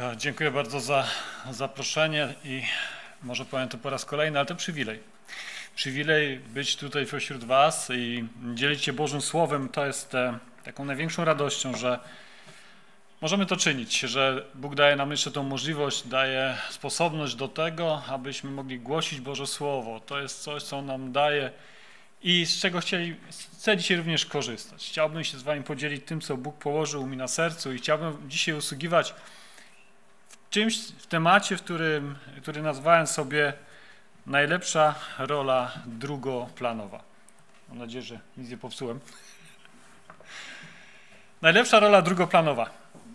Dziękuję bardzo za zaproszenie i może powiem to po raz kolejny, ale to przywilej. Przywilej być tutaj pośród Was i dzielić się Bożym Słowem. To jest taką największą radością, że możemy to czynić, że Bóg daje nam jeszcze tą możliwość, daje sposobność do tego, abyśmy mogli głosić Boże Słowo. To jest coś, co On nam daje i z czego chcę dzisiaj również korzystać. Chciałbym się z Wami podzielić tym, co Bóg położył mi na sercu i chciałbym dzisiaj usługiwać w temacie, który nazwałem sobie najlepsza rola drugoplanowa. Mam nadzieję, że nic nie popsułem. Najlepsza rola drugoplanowa.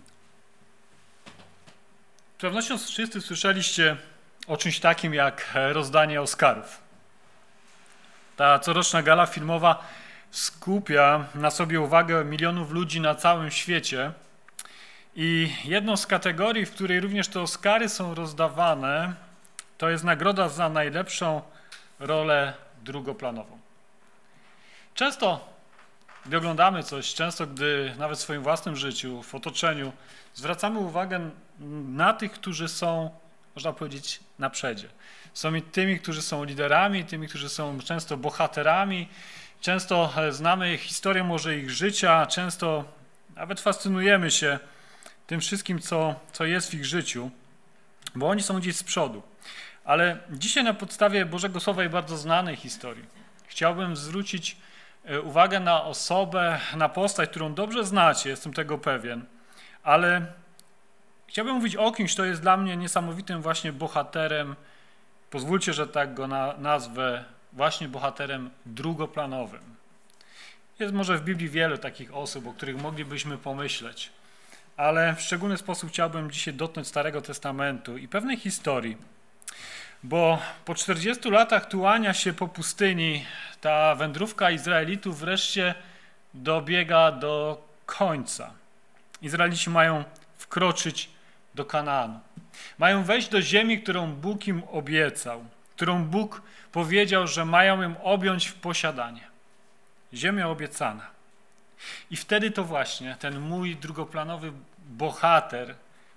Z pewnością wszyscy słyszeliście o czymś takim jak rozdanie Oscarów. Ta coroczna gala filmowa skupia na sobie uwagę milionów ludzi na całym świecie. I jedną z kategorii, w której również te Oscary są rozdawane, to jest nagroda za najlepszą rolę drugoplanową. Często, gdy oglądamy coś, gdy nawet w swoim własnym życiu, w otoczeniu, zwracamy uwagę na tych, którzy są, można powiedzieć, na przedzie. Są tymi, którzy są liderami, tymi, którzy są często bohaterami, często znamy historię może ich życia, często nawet fascynujemy się tym wszystkim, co jest w ich życiu, bo oni są gdzieś z przodu. Ale dzisiaj na podstawie Bożego Słowa i bardzo znanej historii chciałbym zwrócić uwagę na osobę, na postać, którą dobrze znacie, jestem tego pewien, ale chciałbym mówić o kimś, kto jest dla mnie niesamowitym właśnie bohaterem, pozwólcie, że tak go nazwę, właśnie bohaterem drugoplanowym. Jest może w Biblii wiele takich osób, o których moglibyśmy pomyśleć, ale w szczególny sposób chciałbym dzisiaj dotknąć Starego Testamentu i pewnej historii, bo po 40 latach tułania się po pustyni ta wędrówka Izraelitów wreszcie dobiega do końca. Izraelici mają wkroczyć do Kanaanu. Mają wejść do ziemi, którą Bóg im obiecał, którą Bóg powiedział, że mają ją objąć w posiadanie. Ziemia obiecana. I wtedy to właśnie ten mój drugoplanowy bohater,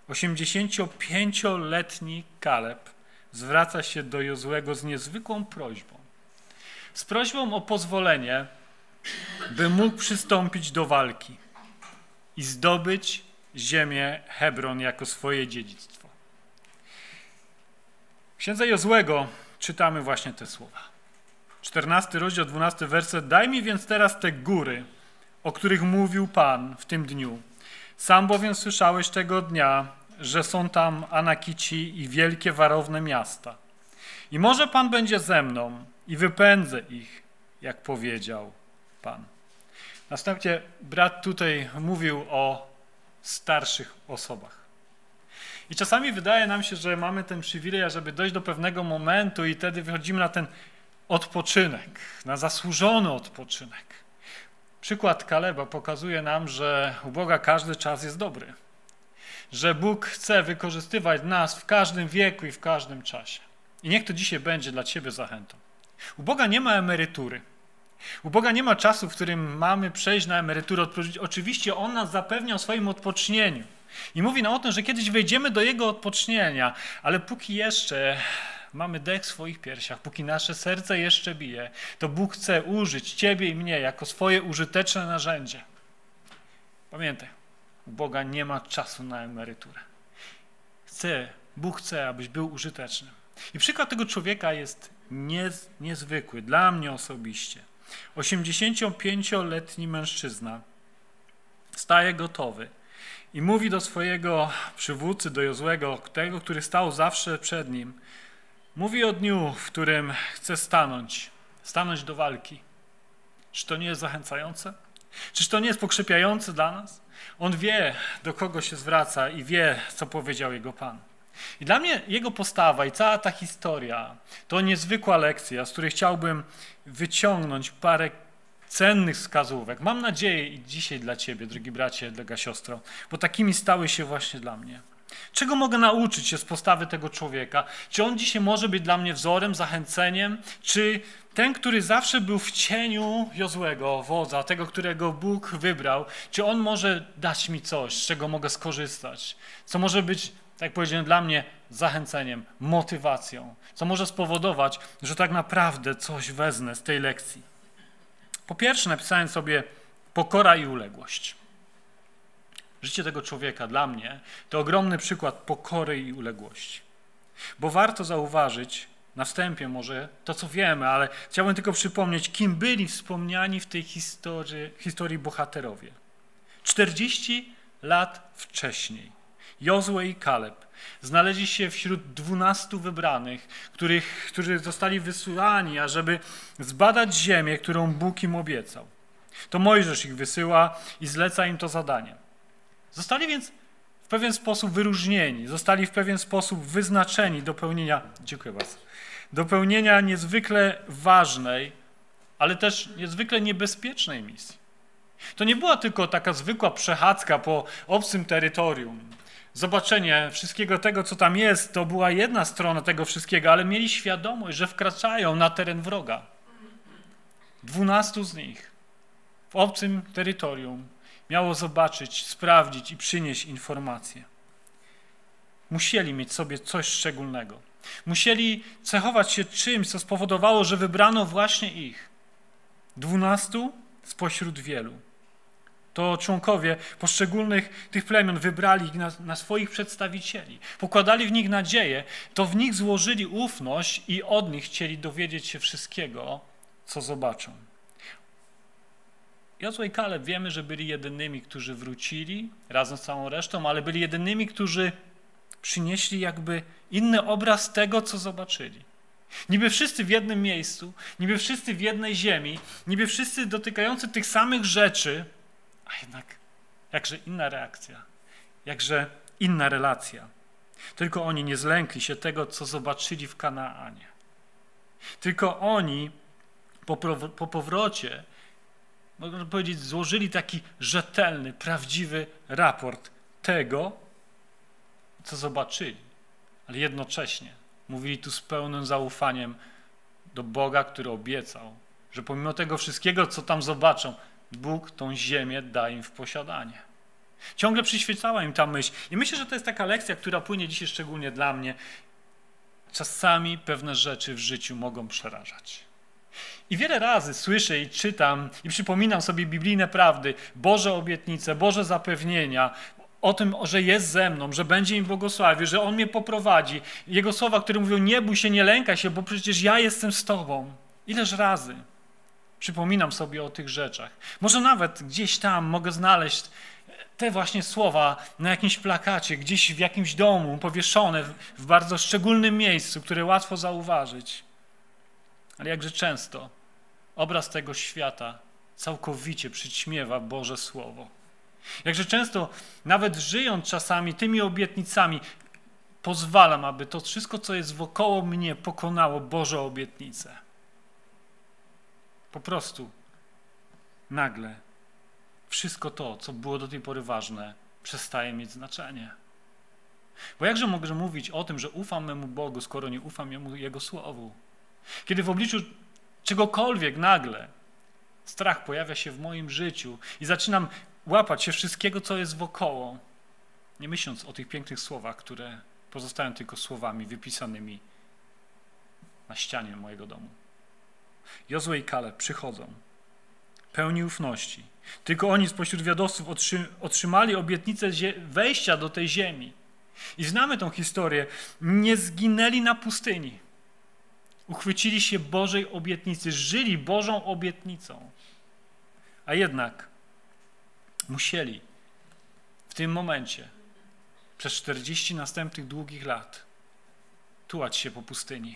85-letni Kaleb, zwraca się do Jozłego z niezwykłą prośbą. Z prośbą o pozwolenie, by mógł przystąpić do walki i zdobyć ziemię Hebron jako swoje dziedzictwo. W księdze Jozłego czytamy właśnie te słowa. 14 rozdział, 12 werset. Daj mi więc teraz te góry, o których mówił Pan w tym dniu. Sam bowiem słyszałeś tego dnia, że są tam Anakici i wielkie warowne miasta. I może Pan będzie ze mną i wypędzę ich, jak powiedział Pan. Następnie brat tutaj mówił o starszych osobach. I czasami wydaje nam się, że mamy ten przywilej, żeby dojść do pewnego momentu i wtedy wychodzimy na ten odpoczynek, na zasłużony odpoczynek. Przykład Kaleba pokazuje nam, że u Boga każdy czas jest dobry. Że Bóg chce wykorzystywać nas w każdym wieku i w każdym czasie. I niech to dzisiaj będzie dla Ciebie zachętą. U Boga nie ma emerytury. U Boga nie ma czasu, w którym mamy przejść na emeryturę. Oczywiście On nas zapewnia o swoim odpocznieniu. I mówi nam o tym, że kiedyś wejdziemy do Jego odpocznienia, ale póki jeszcze mamy dech w swoich piersiach, póki nasze serce jeszcze bije, to Bóg chce użyć Ciebie i mnie jako swoje użyteczne narzędzie. Pamiętaj, u Boga nie ma czasu na emeryturę. Bóg chce, abyś był użyteczny. I przykład tego człowieka jest niezwykły, dla mnie osobiście. 85-letni mężczyzna staje gotowy i mówi do swojego przywódcy, do Jozłego, tego, który stał zawsze przed nim, mówi o dniu, w którym chce stanąć do walki. Czy to nie jest zachęcające? Czyż to nie jest pokrzepiające dla nas? On wie, do kogo się zwraca i wie, co powiedział jego Pan. I dla mnie jego postawa i cała ta historia to niezwykła lekcja, z której chciałbym wyciągnąć parę cennych wskazówek. Mam nadzieję i dzisiaj dla Ciebie, drogi bracie, droga siostro, bo takimi stały się właśnie dla mnie. Czego mogę nauczyć się z postawy tego człowieka? Czy on dzisiaj może być dla mnie wzorem, zachęceniem? Czy ten, który zawsze był w cieniu Jozłego, wodza, tego, którego Bóg wybrał, czy on może dać mi coś, z czego mogę skorzystać? Co może być tak jak powiedziałem, dla mnie zachęceniem, motywacją, co może spowodować, że tak naprawdę coś wezmę z tej lekcji. Po pierwsze napisałem sobie pokora i uległość. Życie tego człowieka dla mnie to ogromny przykład pokory i uległości. Bo warto zauważyć, na wstępie może to, co wiemy, ale chciałbym tylko przypomnieć, kim byli wspomniani w tej historii bohaterowie. 40 lat wcześniej Jozue i Kaleb znaleźli się wśród 12 wybranych, którzy zostali wysłani, ażeby zbadać ziemię, którą Bóg im obiecał. To Mojżesz ich wysyła i zleca im to zadanie. Zostali więc w pewien sposób wyróżnieni, zostali w pewien sposób wyznaczeni do pełnienia niezwykle ważnej, ale też niezwykle niebezpiecznej misji. To nie była tylko taka zwykła przechadzka po obcym terytorium. Zobaczenie wszystkiego tego, co tam jest, to była jedna strona tego wszystkiego, ale mieli świadomość, że wkraczają na teren wroga. 12 z nich w obcym terytorium miało zobaczyć, sprawdzić i przynieść informacje. Musieli mieć sobie coś szczególnego. Musieli cechować się czymś, co spowodowało, że wybrano właśnie ich. 12 spośród wielu. To członkowie poszczególnych tych plemion wybrali ich na swoich przedstawicieli. Pokładali w nich nadzieję, to w nich złożyli ufność i od nich chcieli dowiedzieć się wszystkiego, co zobaczą. Jozue i Kaleb wiemy, że byli jedynymi, którzy wrócili razem z całą resztą, ale byli jedynymi, którzy przynieśli jakby inny obraz tego, co zobaczyli. Niby wszyscy w jednym miejscu, niby wszyscy w jednej ziemi, niby wszyscy dotykający tych samych rzeczy, a jednak jakże inna reakcja, jakże inna relacja. Tylko oni nie zlękli się tego, co zobaczyli w Kanaanie. Tylko oni po powrocie, można powiedzieć, złożyli taki rzetelny, prawdziwy raport tego, co zobaczyli. Ale jednocześnie mówili tu z pełnym zaufaniem do Boga, który obiecał, że pomimo tego wszystkiego, co tam zobaczą, Bóg tą ziemię da im w posiadanie. Ciągle przyświecała im ta myśl. I myślę, że to jest taka lekcja, która płynie dzisiaj szczególnie dla mnie. Czasami pewne rzeczy w życiu mogą przerażać. I wiele razy słyszę i czytam i przypominam sobie biblijne prawdy, Boże obietnice, Boże zapewnienia o tym, że jest ze mną, że będzie im błogosławił, że On mnie poprowadzi. Jego słowa, które mówią, nie bój się, nie lękaj się, bo przecież ja jestem z Tobą. Ileż razy przypominam sobie o tych rzeczach. Może nawet gdzieś tam mogę znaleźć te właśnie słowa na jakimś plakacie, gdzieś w jakimś domu, powieszone w bardzo szczególnym miejscu, które łatwo zauważyć. Ale jakże często obraz tego świata całkowicie przyćmiewa Boże Słowo. Jakże często, nawet żyjąc czasami tymi obietnicami, pozwalam, aby to wszystko, co jest wokoło mnie, pokonało Boże obietnice. Po prostu nagle wszystko to, co było do tej pory ważne, przestaje mieć znaczenie. Bo jakże mogę mówić o tym, że ufam memu Bogu, skoro nie ufam Jego Słowu? Kiedy w obliczu czegokolwiek nagle strach pojawia się w moim życiu i zaczynam łapać się wszystkiego, co jest wokoło, nie myśląc o tych pięknych słowach, które pozostają tylko słowami wypisanymi na ścianie mojego domu. Jozue i Kaleb przychodzą, pełni ufności. Tylko oni spośród wiadowców otrzymali obietnicę wejścia do tej ziemi. I znamy tą historię. Nie zginęli na pustyni. Uchwycili się Bożej obietnicy, żyli Bożą obietnicą. A jednak musieli w tym momencie przez 40 następnych długich lat tułać się po pustyni.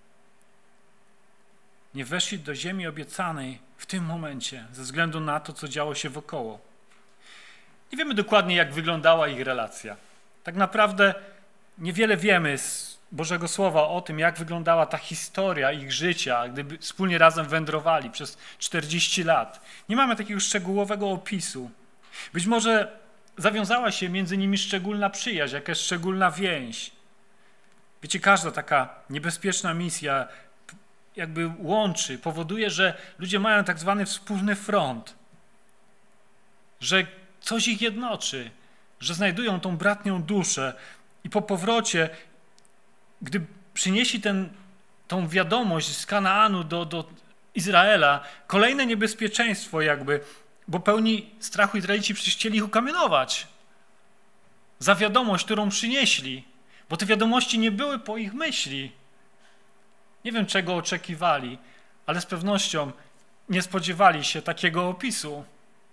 Nie weszli do ziemi obiecanej w tym momencie ze względu na to, co działo się wokoło. Nie wiemy dokładnie, jak wyglądała ich relacja. Tak naprawdę niewiele wiemy z Bożego Słowa o tym, jak wyglądała ta historia ich życia, gdy wspólnie razem wędrowali przez 40 lat. Nie mamy takiego szczegółowego opisu. Być może zawiązała się między nimi szczególna przyjaźń, jakaś szczególna więź. Wiecie, każda taka niebezpieczna misja jakby łączy, powoduje, że ludzie mają tak zwany wspólny front, że coś ich jednoczy, że znajdują tą bratnią duszę I po powrocie, gdy przynieśli tą wiadomość z Kanaanu do Izraela, kolejne niebezpieczeństwo jakby, bo pełni strachu Izraelici przecież chcieli ich ukamienować za wiadomość, którą przynieśli, bo te wiadomości nie były po ich myśli. Nie wiem, czego oczekiwali, ale z pewnością nie spodziewali się takiego opisu.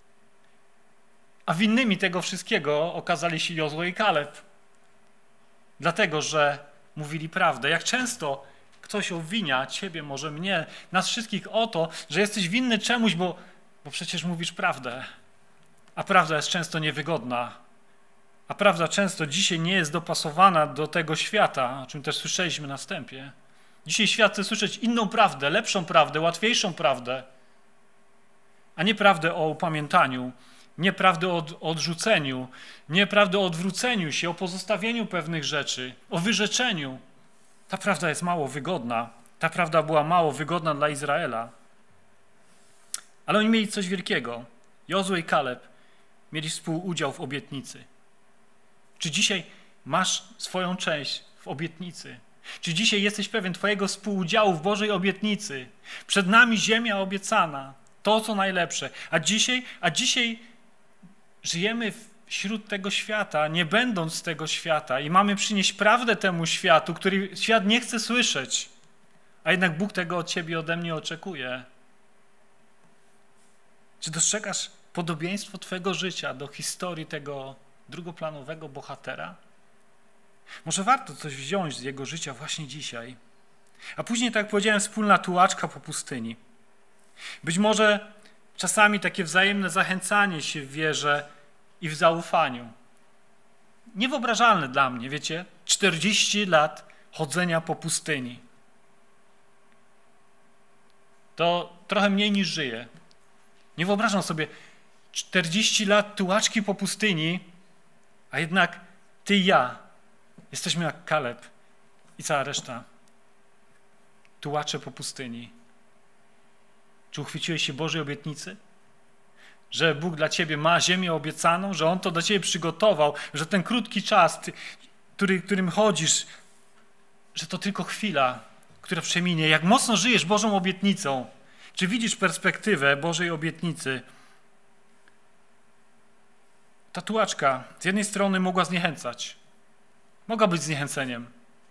A winnymi tego wszystkiego okazali się Jozue i Kaleb. Dlatego, że mówili prawdę. Jak często ktoś obwinia ciebie, może mnie, nas wszystkich o to, że jesteś winny czemuś, bo przecież mówisz prawdę. A prawda jest często niewygodna. A prawda często dzisiaj nie jest dopasowana do tego świata, o czym też słyszeliśmy na wstępie. Dzisiaj świat chce słyszeć inną prawdę, lepszą prawdę, łatwiejszą prawdę, a nie prawdę o upamiętaniu, nie prawdę o odrzuceniu, nie prawdę o odwróceniu się, o pozostawieniu pewnych rzeczy, o wyrzeczeniu. Ta prawda jest mało wygodna. Ta prawda była mało wygodna dla Izraela. Ale oni mieli coś wielkiego. Jozue i Kaleb mieli współudział w obietnicy. Czy dzisiaj masz swoją część w obietnicy? Czy dzisiaj jesteś pewien twojego współudziału w Bożej obietnicy? Przed nami ziemia obiecana, to co najlepsze. A dzisiaj żyjemy wśród tego świata, nie będąc z tego świata i mamy przynieść prawdę temu światu, który świat nie chce słyszeć. A jednak Bóg tego od ciebie, ode mnie oczekuje. Czy dostrzegasz podobieństwo twojego życia do historii tego drugoplanowego bohatera? Może warto coś wziąć z jego życia właśnie dzisiaj. A później, tak jak powiedziałem, wspólna tułaczka po pustyni. Być może czasami takie wzajemne zachęcanie się w wierze i w zaufaniu. Niewyobrażalne dla mnie, wiecie? 40 lat chodzenia po pustyni. To trochę mniej niż żyję. Nie wyobrażam sobie 40 lat tułaczki po pustyni, a jednak ty i ja jesteśmy jak Kaleb i cała reszta. Tułacze po pustyni. Czy uchwyciłeś się Bożej obietnicy? Że Bóg dla ciebie ma ziemię obiecaną, że On to dla ciebie przygotował, że ten krótki czas, którym chodzisz, że to tylko chwila, która przeminie. Jak mocno żyjesz Bożą obietnicą? Czy widzisz perspektywę Bożej obietnicy? Ta tułaczka z jednej strony mogła zniechęcać. Mogła być zniechęceniem.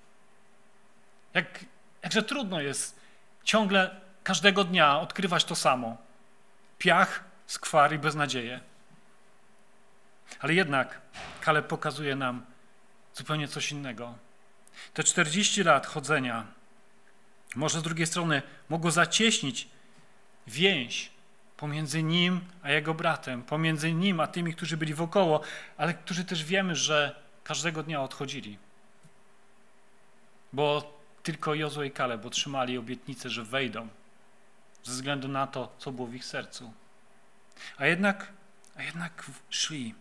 Jakże trudno jest ciągle, każdego dnia odkrywać to samo. Piach, skwar i beznadzieję. Ale jednak Kaleb pokazuje nam zupełnie coś innego. Te 40 lat chodzenia może z drugiej strony mogło zacieśnić więź pomiędzy nim a jego bratem, pomiędzy nim a tymi, którzy byli wokoło, ale którzy też wiemy, że każdego dnia odchodzili. Bo tylko Jozue i Kaleb otrzymali obietnicę, że wejdą ze względu na to, co było w ich sercu. A jednak szli.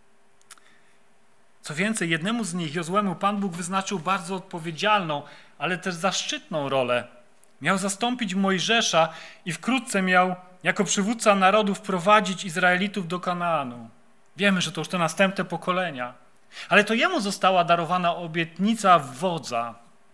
Co więcej, jednemu z nich, Jozuemu, Pan Bóg wyznaczył bardzo odpowiedzialną, ale też zaszczytną rolę. Miał zastąpić Mojżesza i wkrótce miał jako przywódca narodów prowadzić Izraelitów do Kanaanu. Wiemy, że to już te następne pokolenia. Ale to jemu została darowana obietnica wodza.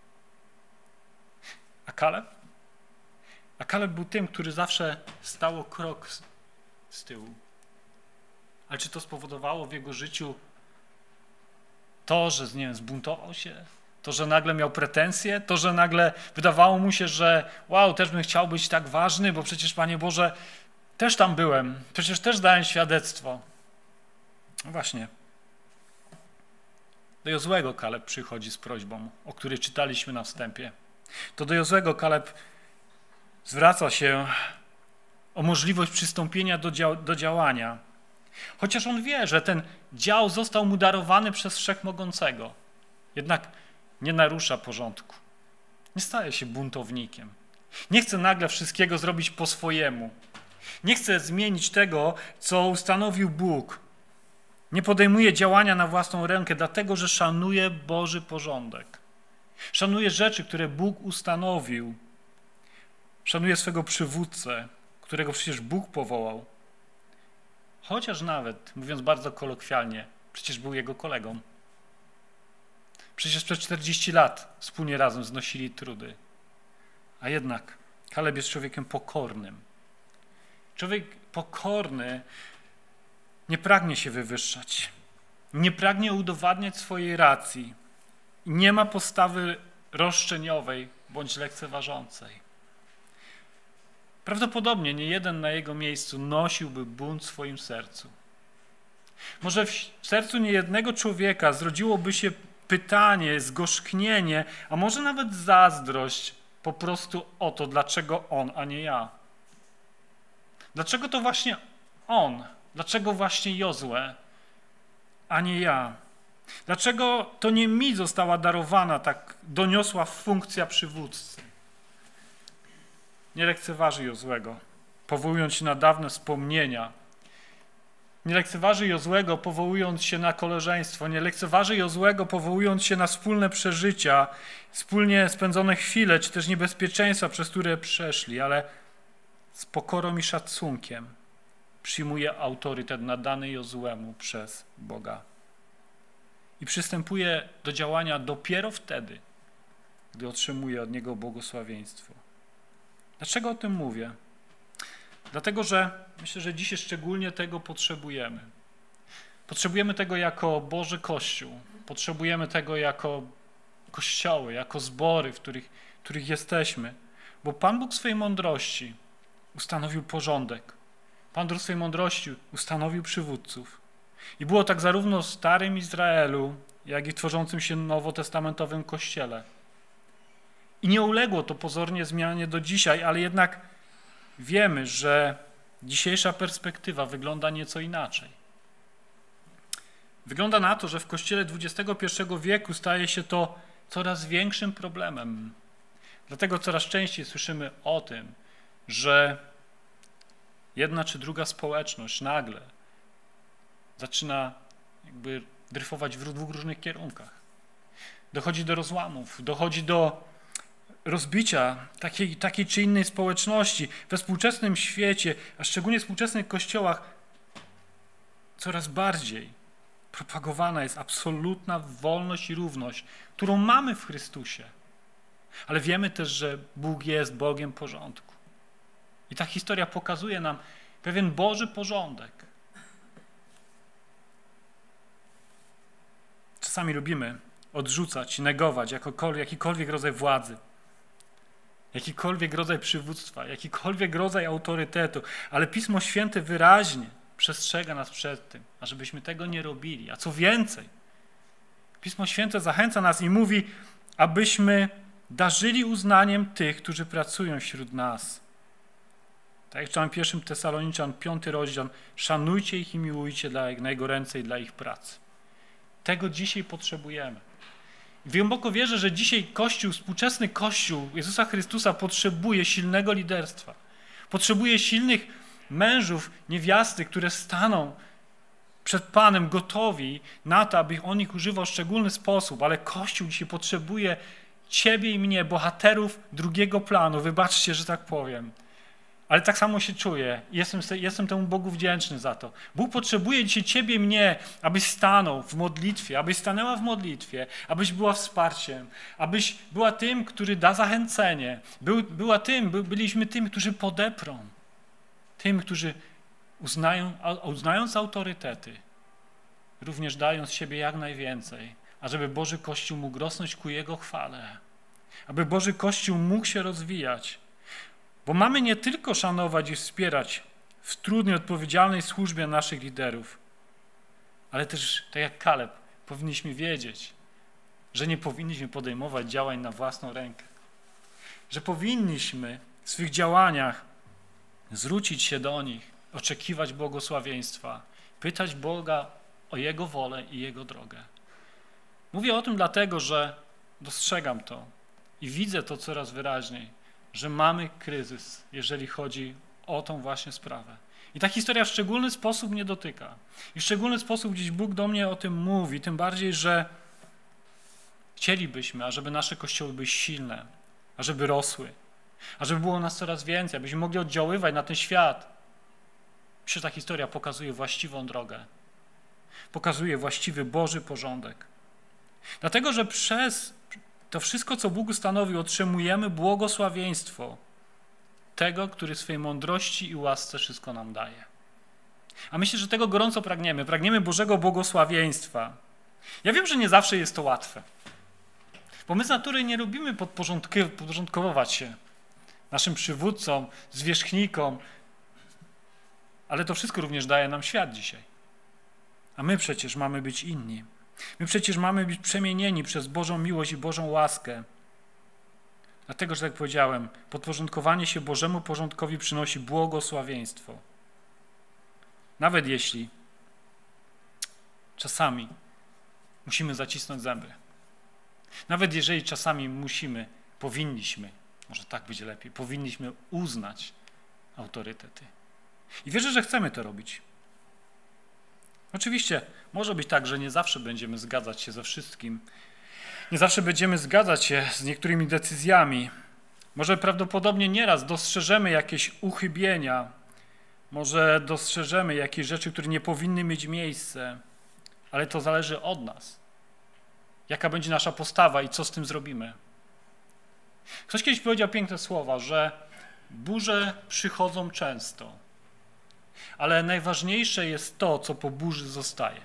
A Kaleb? A Kaleb był tym, który zawsze stał o krok z tyłu. Ale czy to spowodowało w jego życiu to, że nie wiem, zbuntował się? To, że nagle miał pretensje? To, że nagle wydawało mu się, że wow, też bym chciał być tak ważny, bo przecież, Panie Boże, też tam byłem. Przecież też dałem świadectwo. No właśnie. Do Jozuego Kaleb przychodzi z prośbą, o której czytaliśmy na wstępie. To do Jozuego Kaleb zwraca się o możliwość przystąpienia do działania. Chociaż on wie, że ten dział został mu darowany przez Wszechmogącego. Jednak nie narusza porządku. Nie staje się buntownikiem. Nie chce nagle wszystkiego zrobić po swojemu. Nie chce zmienić tego, co ustanowił Bóg. Nie podejmuje działania na własną rękę, dlatego że szanuje Boży porządek. Szanuje rzeczy, które Bóg ustanowił. Szanuje swego przywódcę, którego przecież Bóg powołał. Chociaż nawet, mówiąc bardzo kolokwialnie, przecież był jego kolegą. Przecież przez 40 lat wspólnie razem znosili trudy. A jednak Kaleb jest człowiekiem pokornym. Człowiek pokorny nie pragnie się wywyższać. Nie pragnie udowadniać swojej racji. Nie ma postawy roszczeniowej bądź lekceważącej. Prawdopodobnie nie jeden na jego miejscu nosiłby bunt w swoim sercu. Może w sercu niejednego człowieka zrodziłoby się pytanie, zgorzknienie, a może nawet zazdrość po prostu o to, dlaczego on, a nie ja. Dlaczego to właśnie on? Dlaczego właśnie Jozue, a nie ja? Dlaczego to nie mi została darowana tak doniosła funkcja przywódcy? Nie lekceważy Jozuego, powołując się na dawne wspomnienia. Nie lekceważy Jozuego, powołując się na koleżeństwo. Nie lekceważy Jozuego, powołując się na wspólne przeżycia, wspólnie spędzone chwile, czy też niebezpieczeństwa, przez które przeszli, ale z pokorą i szacunkiem przyjmuje autorytet nadany Jozuemu przez Boga. I przystępuje do działania dopiero wtedy, gdy otrzymuje od Niego błogosławieństwo. Dlaczego o tym mówię? Dlatego, że myślę, że dzisiaj szczególnie tego potrzebujemy. Potrzebujemy tego jako Boży Kościół. Potrzebujemy tego jako kościoły, jako zbory, w których jesteśmy. Bo Pan Bóg w swojej mądrości ustanowił porządek. Pan Bóg w swojej mądrości ustanowił przywódców. I było tak zarówno w starym Izraelu, jak i w tworzącym się nowotestamentowym Kościele. I nie uległo to pozornie zmianie do dzisiaj, ale jednak wiemy, że dzisiejsza perspektywa wygląda nieco inaczej. Wygląda na to, że w Kościele XXI wieku staje się to coraz większym problemem. Dlatego coraz częściej słyszymy o tym, że jedna czy druga społeczność nagle zaczyna jakby dryfować w dwóch różnych kierunkach. Dochodzi do rozłamów, dochodzi do rozbicia takiej czy innej społeczności. We współczesnym świecie, a szczególnie w współczesnych kościołach, coraz bardziej propagowana jest absolutna wolność i równość, którą mamy w Chrystusie. Ale wiemy też, że Bóg jest Bogiem porządku. I ta historia pokazuje nam pewien Boży porządek. Czasami lubimy odrzucać, negować jakikolwiek rodzaj władzy, jakikolwiek rodzaj przywództwa, jakikolwiek rodzaj autorytetu, ale Pismo Święte wyraźnie przestrzega nas przed tym, ażebyśmy tego nie robili. A co więcej, Pismo Święte zachęca nas i mówi, abyśmy darzyli uznaniem tych, którzy pracują wśród nas. Tak jak czytamy 1 Tesaloniczan, 5 rozdział, szanujcie ich i miłujcie na jego ręce i dla ich pracy. Tego dzisiaj potrzebujemy. Głęboko wierzę, że dzisiaj Kościół, współczesny Kościół Jezusa Chrystusa potrzebuje silnego liderstwa. Potrzebuje silnych mężów, niewiasty, które staną przed Panem gotowi na to, aby On ich używał w szczególny sposób, ale Kościół dzisiaj potrzebuje ciebie i mnie, bohaterów drugiego planu. Wybaczcie, że tak powiem. Ale tak samo się czuję. Jestem temu Bogu wdzięczny za to. Bóg potrzebuje dzisiaj ciebie i mnie, abyś stanął w modlitwie, abyś stanęła w modlitwie, abyś była wsparciem, abyś była tym, który da zachęcenie. Byliśmy tym, którzy podeprą. Tym, którzy uznając autorytety, również dając siebie jak najwięcej, ażeby Boży Kościół mógł rosnąć ku Jego chwale. Aby Boży Kościół mógł się rozwijać. Bo mamy nie tylko szanować i wspierać w trudnej, odpowiedzialnej służbie naszych liderów, ale też, tak jak Kaleb, powinniśmy wiedzieć, że nie powinniśmy podejmować działań na własną rękę. Że powinniśmy w swych działaniach zwrócić się do nich, oczekiwać błogosławieństwa, pytać Boga o Jego wolę i Jego drogę. Mówię o tym dlatego, że dostrzegam to i widzę to coraz wyraźniej, że mamy kryzys, jeżeli chodzi o tą właśnie sprawę. I ta historia w szczególny sposób mnie dotyka. I w szczególny sposób gdzieś Bóg do mnie o tym mówi, tym bardziej, że chcielibyśmy, ażeby nasze kościoły były silne, ażeby rosły, ażeby było nas coraz więcej, abyśmy mogli oddziaływać na ten świat. Myślę, że ta historia pokazuje właściwą drogę. Pokazuje właściwy Boży porządek. Dlatego, że przez to wszystko, co Bóg ustanowił, otrzymujemy błogosławieństwo tego, który swej mądrości i łasce wszystko nam daje. A myślę, że tego gorąco pragniemy. Pragniemy Bożego błogosławieństwa. Ja wiem, że nie zawsze jest to łatwe. Bo my z natury nie lubimy podporządkowywać się naszym przywódcom, zwierzchnikom, ale to wszystko również daje nam świat dzisiaj. A my przecież mamy być inni. My przecież mamy być przemienieni przez Bożą miłość i Bożą łaskę. Dlatego, że tak jak powiedziałem, podporządkowanie się Bożemu porządkowi przynosi błogosławieństwo. Nawet jeśli czasami musimy zacisnąć zęby. Nawet jeżeli czasami powinniśmy, może tak będzie lepiej, powinniśmy uznać autorytety. I wierzę, że chcemy to robić. Oczywiście może być tak, że nie zawsze będziemy zgadzać się ze wszystkim. Nie zawsze będziemy zgadzać się z niektórymi decyzjami. Może prawdopodobnie nieraz dostrzeżemy jakieś uchybienia, może dostrzeżemy jakieś rzeczy, które nie powinny mieć miejsca, ale to zależy od nas. Jaka będzie nasza postawa i co z tym zrobimy. Ktoś kiedyś powiedział piękne słowa, że burze przychodzą często, ale najważniejsze jest to, co po burzy zostaje.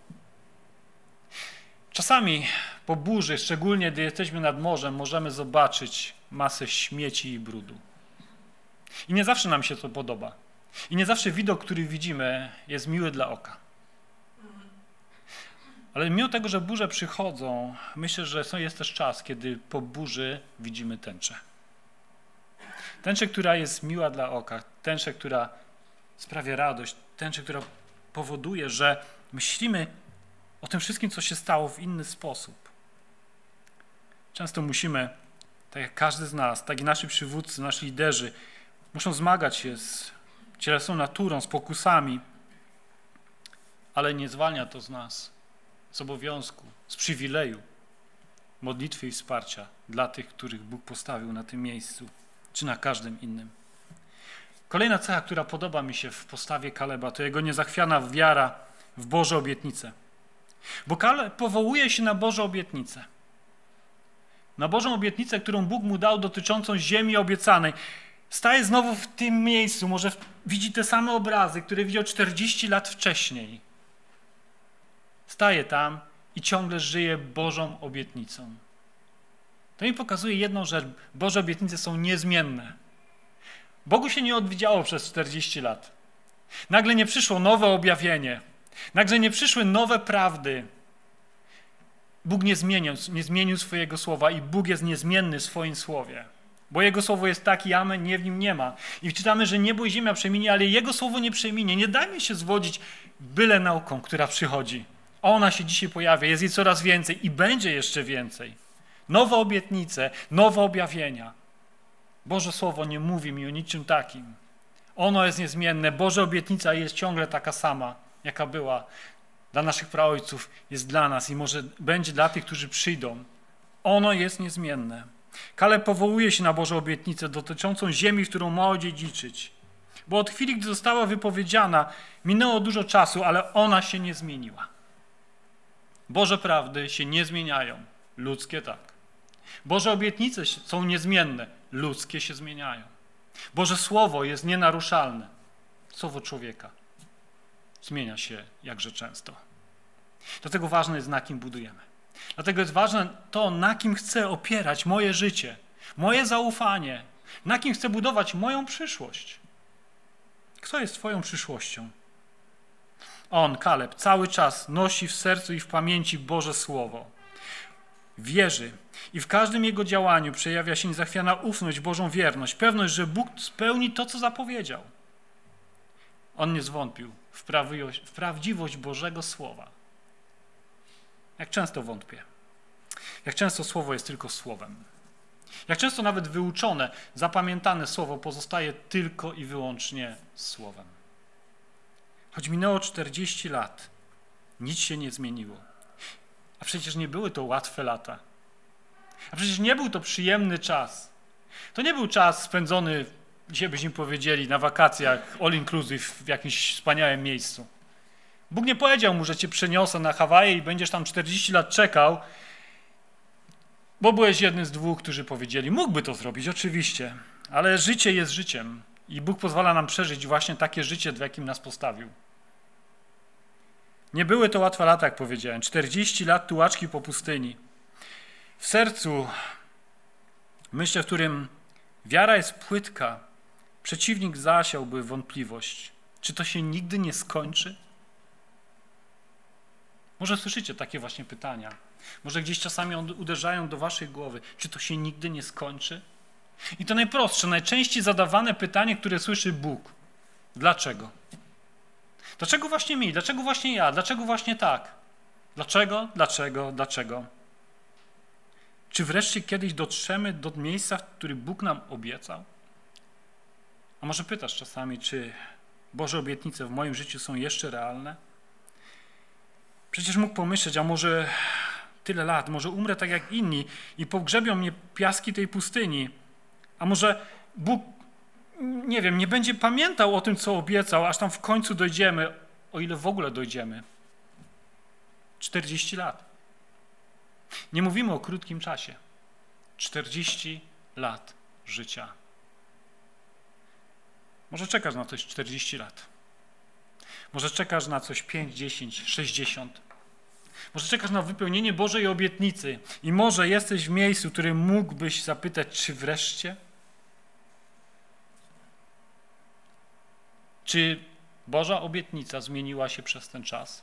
Czasami po burzy, szczególnie gdy jesteśmy nad morzem, możemy zobaczyć masę śmieci i brudu. I nie zawsze nam się to podoba. I nie zawsze widok, który widzimy, jest miły dla oka. Ale mimo tego, że burze przychodzą, myślę, że jest też czas, kiedy po burzy widzimy tęczę. Tęczę, która jest miła dla oka, tęczę, która sprawia radość, tęczę, która powoduje, że myślimy o tym wszystkim, co się stało, w inny sposób. Często musimy, tak jak każdy z nas, tak i nasi przywódcy, nasi liderzy, muszą zmagać się z cielesną naturą, z pokusami, ale nie zwalnia to z nas, z obowiązku, z przywileju, modlitwy i wsparcia dla tych, których Bóg postawił na tym miejscu, czy na każdym innym. Kolejna cecha, która podoba mi się w postawie Kaleba, to jego niezachwiana wiara w Boże obietnice. Bo Kaleb powołuje się na Boże obietnice. Na Bożą obietnicę, którą Bóg mu dał dotyczącą ziemi obiecanej. Staje znowu w tym miejscu, może widzi te same obrazy, które widział 40 lat wcześniej. Staje tam i ciągle żyje Bożą obietnicą. To mi pokazuje jedną rzecz. Boże obietnice są niezmienne. Bogu się nie odwiedziało przez 40 lat. Nagle nie przyszło nowe objawienie. Nagle nie przyszły nowe prawdy. Bóg nie zmienił swojego słowa i Bóg jest niezmienny w swoim słowie. Bo Jego słowo jest tak i amen, nie w nim nie ma. I czytamy, że niebo i ziemia przeminie, ale Jego słowo nie przeminie. Nie dajmy się zwodzić byle nauką, która przychodzi. Ona się dzisiaj pojawia, jest jej coraz więcej i będzie jeszcze więcej. Nowe obietnice, nowe objawienia. Boże Słowo nie mówi mi o niczym takim. Ono jest niezmienne. Boża obietnica jest ciągle taka sama, jaka była dla naszych praojców, jest dla nas i może będzie dla tych, którzy przyjdą. Ono jest niezmienne. Kaleb powołuje się na Bożą obietnicę dotyczącą ziemi, którą ma odziedziczyć. Bo od chwili, gdy została wypowiedziana, minęło dużo czasu, ale ona się nie zmieniła. Boże prawdy się nie zmieniają, ludzkie tak. Boże obietnice są niezmienne, ludzkie się zmieniają. Boże Słowo jest nienaruszalne. Słowo człowieka zmienia się jakże często. Dlatego ważne jest, na kim budujemy. Dlatego jest ważne to, na kim chcę opierać moje życie, moje zaufanie, na kim chcę budować moją przyszłość. Kto jest twoją przyszłością? On, Kaleb, cały czas nosi w sercu i w pamięci Boże Słowo. Wierzy i w każdym jego działaniu przejawia się niezachwiana ufność, Bożą wierność, pewność, że Bóg spełni to, co zapowiedział. On nie zwątpił w prawdziwość Bożego Słowa. Jak często wątpię. Jak często Słowo jest tylko słowem. Jak często nawet wyuczone, zapamiętane Słowo pozostaje tylko i wyłącznie słowem. Choć minęło 40 lat, nic się nie zmieniło. A przecież nie były to łatwe lata. A przecież nie był to przyjemny czas. To nie był czas spędzony, dzisiaj byśmy powiedzieli, na wakacjach, all inclusive w jakimś wspaniałym miejscu. Bóg nie powiedział mu, że cię przeniosę na Hawaje i będziesz tam 40 lat czekał Bo byłeś jednym z dwóch, którzy powiedzieli, mógłby to zrobić, oczywiście, ale życie jest życiem i Bóg pozwala nam przeżyć właśnie takie życie, w jakim nas postawił. Nie były to łatwe lata, jak powiedziałem. 40 lat tułaczki po pustyni. W sercu, myślę, w którym wiara jest płytka, przeciwnik zasiałby wątpliwość. Czy to się nigdy nie skończy? Może słyszycie takie właśnie pytania. Może gdzieś czasami uderzają do waszej głowy. Czy to się nigdy nie skończy? I to najprostsze, najczęściej zadawane pytanie, które słyszy Bóg. Dlaczego? Dlaczego właśnie mi? Dlaczego właśnie ja? Dlaczego właśnie tak? Dlaczego? Czy wreszcie kiedyś dotrzemy do miejsca, w którym Bóg nam obiecał? A może pytasz czasami, czy Boże obietnice w moim życiu są jeszcze realne? Przecież mógł pomyśleć, a może tyle lat, może umrę tak jak inni i pogrzebią mnie piaski tej pustyni. A może Bóg, nie wiem, nie będzie pamiętał o tym, co obiecał, aż tam w końcu dojdziemy, o ile w ogóle dojdziemy. 40 lat. Nie mówimy o krótkim czasie. 40 lat życia. Może czekasz na coś 40 lat. Może czekasz na coś 5, 10, 60. Może czekasz na wypełnienie Bożej obietnicy i może jesteś w miejscu, w którym mógłbyś zapytać, czy wreszcie? Czy Boża obietnica zmieniła się przez ten czas?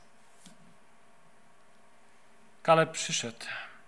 Kaleb przyszedł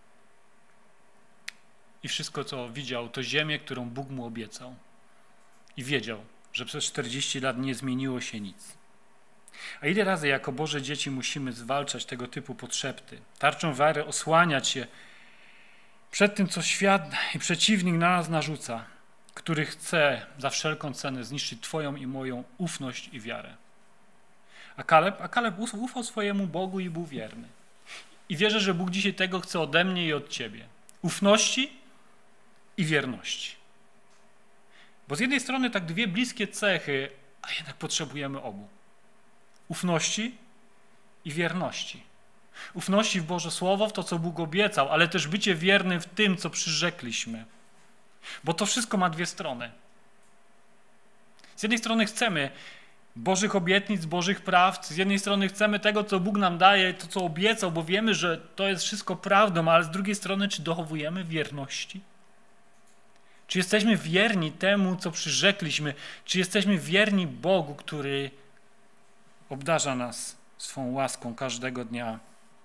i wszystko, co widział, to ziemię, którą Bóg mu obiecał. I wiedział, że przez 40 lat nie zmieniło się nic. A ile razy jako Boże dzieci musimy zwalczać tego typu potrzepy, tarczą wiary osłaniać się przed tym, co świat i przeciwnik na nas narzuca, który chce za wszelką cenę zniszczyć Twoją i moją ufność i wiarę. A Kaleb ufał swojemu Bogu i był wierny. I wierzę, że Bóg dzisiaj tego chce ode mnie i od Ciebie. Ufności i wierności. Bo z jednej strony tak dwie bliskie cechy, a jednak potrzebujemy obu. Ufności i wierności. Ufności w Boże Słowo, w to, co Bóg obiecał, ale też bycie wiernym w tym, co przyrzekliśmy. Bo to wszystko ma dwie strony. Z jednej strony chcemy Bożych obietnic, Bożych praw, z jednej strony chcemy tego, co Bóg nam daje, to, co obiecał, bo wiemy, że to jest wszystko prawdą, ale z drugiej strony, czy dochowujemy wierności? Czy jesteśmy wierni temu, co przyrzekliśmy? Czy jesteśmy wierni Bogu, który obdarza nas swą łaską każdego dnia?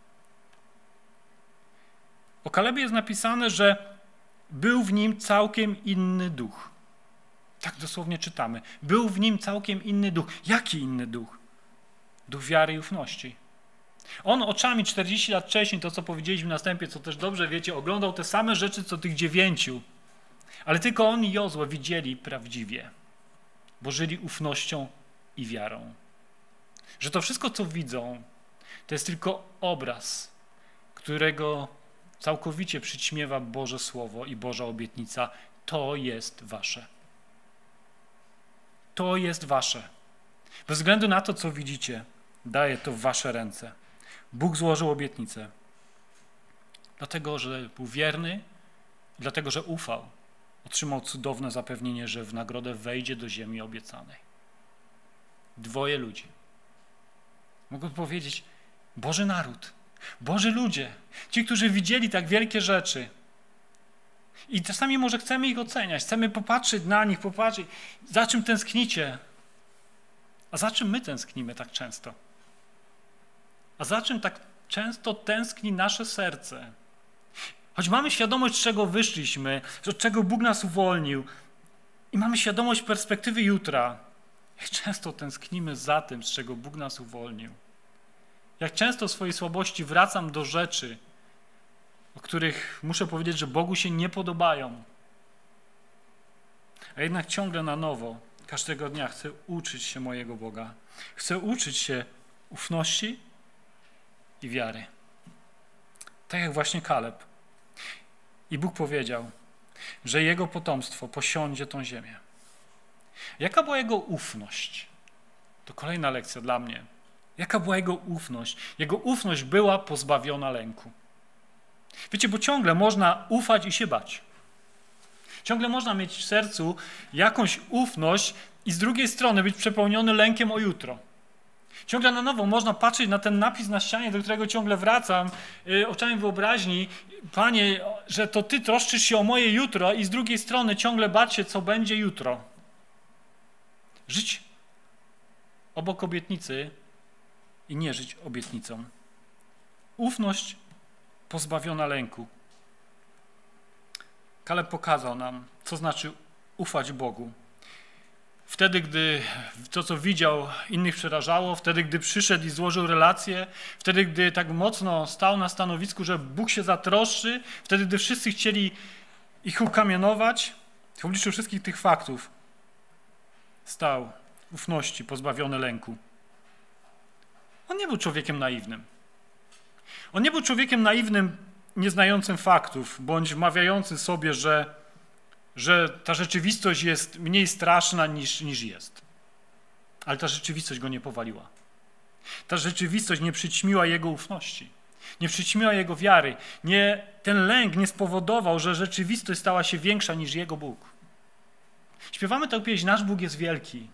O Kalebie jest napisane, że był w nim całkiem inny duch. Tak dosłownie czytamy. Był w nim całkiem inny duch. Jaki inny duch? Duch wiary i ufności. On oczami 40 lat wcześniej, to co powiedzieliśmy na wstępie, co też dobrze wiecie, oglądał te same rzeczy, co tych 9. Ale tylko on i Jozue widzieli prawdziwie, bo żyli ufnością i wiarą. Że to wszystko, co widzą, to jest tylko obraz, którego całkowicie przyćmiewa Boże Słowo i Boża obietnica. To jest wasze. To jest wasze. Bez względu na to, co widzicie, daje to w wasze ręce. Bóg złożył obietnicę. Dlatego, że był wierny, dlatego, że ufał. Otrzymał cudowne zapewnienie, że w nagrodę wejdzie do ziemi obiecanej. 2 ludzi. Mogę powiedzieć, Boży naród, Boży ludzie, ci, którzy widzieli tak wielkie rzeczy. I czasami może chcemy ich oceniać, chcemy popatrzeć na nich, popatrzeć, za czym tęsknicie. A za czym my tęsknimy tak często? A za czym tak często tęskni nasze serce? Choć mamy świadomość, z czego wyszliśmy, od czego Bóg nas uwolnił i mamy świadomość perspektywy jutra, jak często tęsknimy za tym, z czego Bóg nas uwolnił. Jak często w swojej słabości wracam do rzeczy, o których muszę powiedzieć, że Bogu się nie podobają. A jednak ciągle na nowo, każdego dnia chcę uczyć się mojego Boga. Chcę uczyć się ufności i wiary. Tak jak właśnie Kaleb. I Bóg powiedział, że jego potomstwo posiądzie tą ziemię. Jaka była jego ufność? To kolejna lekcja dla mnie. Jaka była jego ufność? Jego ufność była pozbawiona lęku. Wiecie, bo ciągle można ufać i się bać. Ciągle można mieć w sercu jakąś ufność i z drugiej strony być przepełniony lękiem o jutro. Ciągle na nowo można patrzeć na ten napis na ścianie, do którego ciągle wracam, oczami wyobraźni. Panie, że to Ty troszczysz się o moje jutro i z drugiej strony ciągle bać się, co będzie jutro. Żyć obok obietnicy i nie żyć obietnicą. Ufność pozbawiona lęku. Kaleb pokazał nam, co znaczy ufać Bogu. Wtedy, gdy to, co widział, innych przerażało, wtedy, gdy przyszedł i złożył relację, wtedy, gdy tak mocno stał na stanowisku, że Bóg się zatroszczy, wtedy, gdy wszyscy chcieli ich ukamienować, w obliczu wszystkich tych faktów stał ufności, pozbawiony lęku. On nie był człowiekiem naiwnym. On nie był człowiekiem naiwnym, nieznającym faktów, bądź wmawiającym sobie, że ta rzeczywistość jest mniej straszna niż jest. Ale ta rzeczywistość go nie powaliła. Ta rzeczywistość nie przyćmiła jego ufności. Nie przyćmiła jego wiary. Ten lęk nie spowodował, że rzeczywistość stała się większa niż jego Bóg. Śpiewamy tę pieśń, nasz Bóg jest wielki.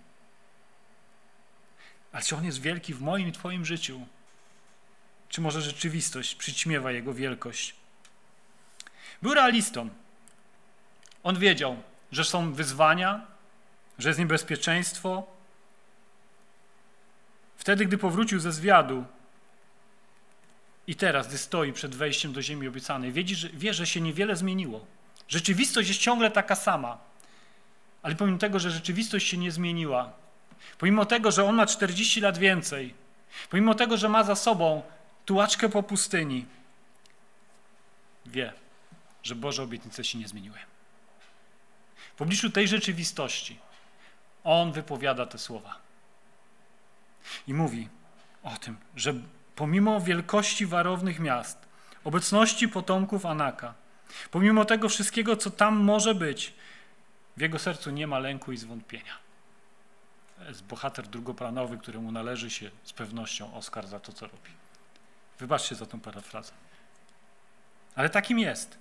Ale czy On jest wielki w moim i Twoim życiu? Czy może rzeczywistość przyćmiewa Jego wielkość? Był realistą. On wiedział, że są wyzwania, że jest niebezpieczeństwo. Wtedy, gdy powrócił ze zwiadu i teraz, gdy stoi przed wejściem do ziemi obiecanej, wie, że się niewiele zmieniło. Rzeczywistość jest ciągle taka sama. Ale pomimo tego, że rzeczywistość się nie zmieniła, pomimo tego, że on ma 40 lat więcej, pomimo tego, że ma za sobą tułaczkę po pustyni, wie, że Boże obietnice się nie zmieniły. W obliczu tej rzeczywistości on wypowiada te słowa i mówi o tym, że pomimo wielkości warownych miast, obecności potomków Anaka, pomimo tego wszystkiego, co tam może być, w jego sercu nie ma lęku i zwątpienia. To jest bohater drugoplanowy, któremu należy się z pewnością Oskar za to, co robi. Wybaczcie za tą parafrazę. Ale takim jest.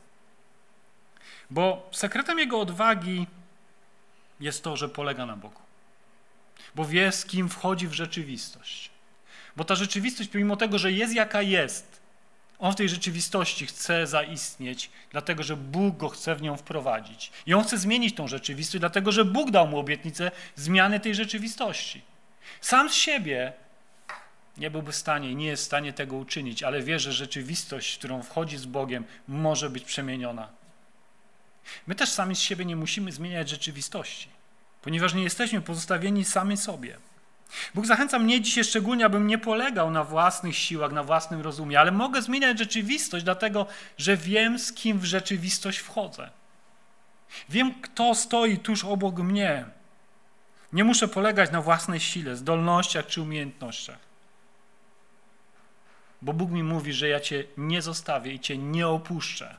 Bo sekretem jego odwagi jest to, że polega na Bogu. Bo wie, z kim wchodzi w rzeczywistość. Bo ta rzeczywistość, pomimo tego, że jest jaka jest, on w tej rzeczywistości chce zaistnieć, dlatego że Bóg go chce w nią wprowadzić. I on chce zmienić tą rzeczywistość, dlatego że Bóg dał mu obietnicę zmiany tej rzeczywistości. Sam z siebie nie byłby w stanie i nie jest w stanie tego uczynić, ale wie, że rzeczywistość, w którą wchodzi z Bogiem, może być przemieniona. My też sami z siebie nie musimy zmieniać rzeczywistości, ponieważ nie jesteśmy pozostawieni sami sobie. Bóg zachęca mnie dzisiaj szczególnie, abym nie polegał na własnych siłach, na własnym rozumie, ale mogę zmieniać rzeczywistość, dlatego że wiem, z kim w rzeczywistość wchodzę. Wiem, kto stoi tuż obok mnie. Nie muszę polegać na własnej sile, zdolnościach czy umiejętnościach. Bo Bóg mi mówi, że ja Cię nie zostawię i Cię nie opuszczę.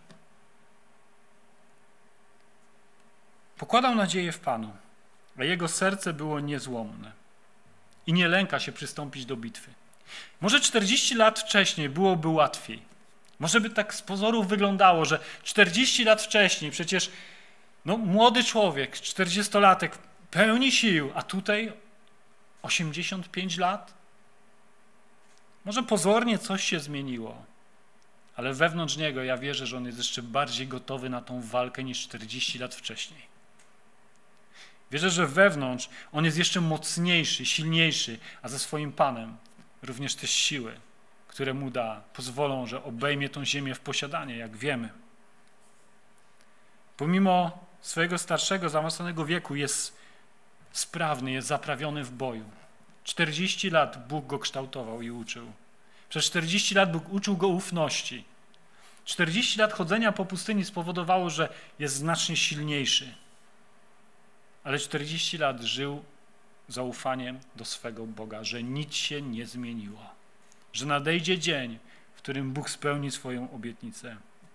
Pokładał nadzieję w Panu, a jego serce było niezłomne i nie lęka się przystąpić do bitwy. Może 40 lat wcześniej byłoby łatwiej. Może by tak z pozoru wyglądało, że 40 lat wcześniej przecież młody człowiek, 40-latek, pełni sił, a tutaj 85 lat? Może pozornie coś się zmieniło, ale wewnątrz niego ja wierzę, że on jest jeszcze bardziej gotowy na tą walkę niż 40 lat wcześniej. Wierzę, że wewnątrz on jest jeszcze mocniejszy, silniejszy, a ze swoim Panem również te siły, które mu da, pozwolą, że obejmie tą ziemię w posiadanie, jak wiemy. Pomimo swojego starszego, zaawansowanego wieku jest sprawny, jest zaprawiony w boju. 40 lat Bóg go kształtował i uczył. Przez 40 lat Bóg uczył go ufności. 40 lat chodzenia po pustyni spowodowało, że jest znacznie silniejszy. Ale 40 lat żył zaufaniem do swego Boga, że nic się nie zmieniło. Że nadejdzie dzień, w którym Bóg spełni swoją obietnicę.